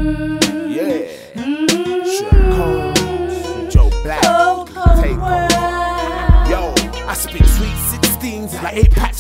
Yeah. Sure. Joe Black. Take over. Yo, I spit sweet 16s like 8 packs.